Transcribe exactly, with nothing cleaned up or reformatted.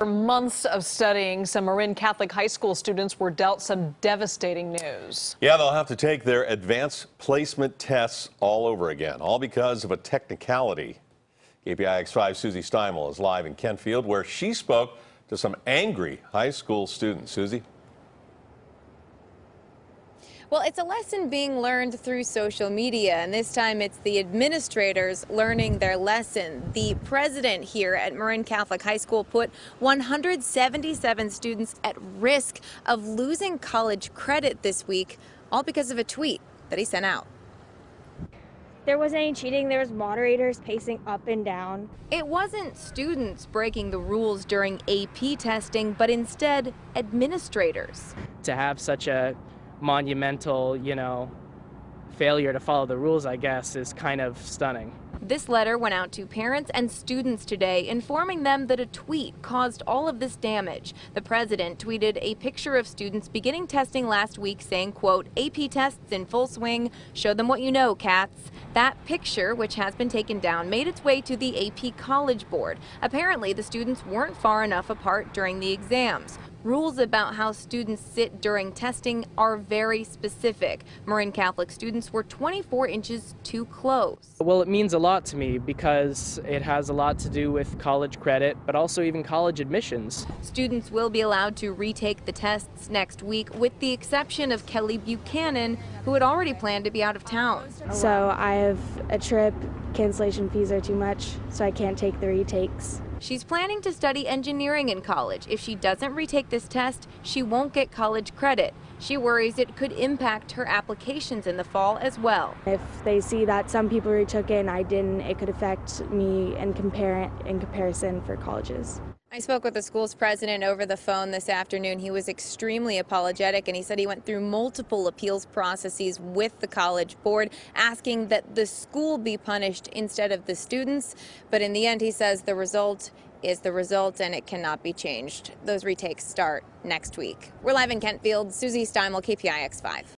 After months of studying, some Marin Catholic high school students were dealt some devastating news. Yeah, they'll have to take their advanced placement tests all over again, all because of a technicality. K P I X five Susie Steimle is live in Kentfield, where she spoke to some angry high school students. Susie? Well, it's a lesson being learned through social media, and this time it's the administrators learning their lesson. The president here at Marin Catholic High School put one hundred seventy-seven students at risk of losing college credit this week, all because of a tweet that he sent out. There wasn't any cheating, there was moderators pacing up and down. It wasn't students breaking the rules during A P testing, but instead administrators. To have such a monumental, you know, failure to follow the rules, I guess, is kind of stunning. This letter went out to parents and students today, informing them that a tweet caused all of this damage. The president tweeted a picture of students beginning testing last week saying, quote, A P tests in full swing, show them what you know, cats. That picture, which has been taken down, made its way to the A P College Board. Apparently, the students weren't far enough apart during the exams. Rules about how students sit during testing are very specific. Marin Catholic students were twenty-four inches too close. Well, it means a lot to me because it has a lot to do with college credit, but also even college admissions. Students will be allowed to retake the tests next week, with the exception of Kelly Buchanan, who had already planned to be out of town. So I have a trip, cancellation fees are too much, so I can't take the retakes. She's planning to study engineering in college. If she doesn't retake this test, she won't get college credit. She worries it could impact her applications in the fall as well. If they see that some people retook it and I didn't, it could affect me in, compar in comparison for colleges. I spoke with the school's president over the phone this afternoon. He was extremely apologetic, and he said he went through multiple appeals processes with the College Board, asking that the school be punished instead of the students. But in the end, he says the result is the result and it cannot be changed. Those retakes start next week. We're live in Kentfield. Susie Steimle, K P I X five.